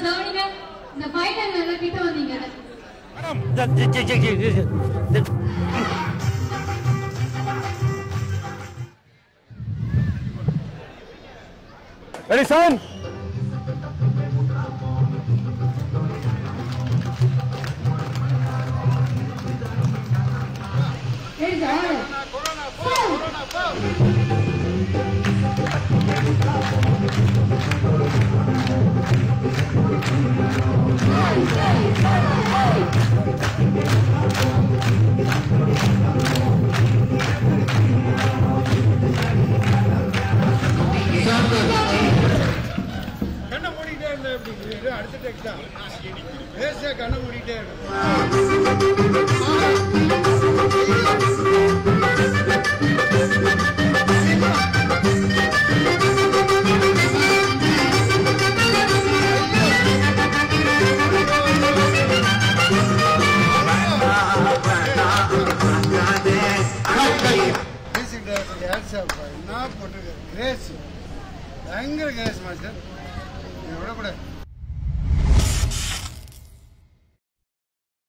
கவனிங்க இந்த ஃபைனல் எல்லாம் கிட்ட வந்தீங்க Ready, son? Ready, sir. கண்ணை மூடிட்டே இருந்தா எப்படி அடுத்த டெக்ஸ்டா பேச கண்ணை மூடிட்டே என்ன போட்டிருக்க கிரேஸ் பயங்கர கிரேஸ் மாஸ்டர் விடக்கூடாது